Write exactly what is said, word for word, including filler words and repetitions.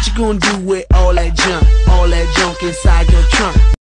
What you gonna do with all that junk?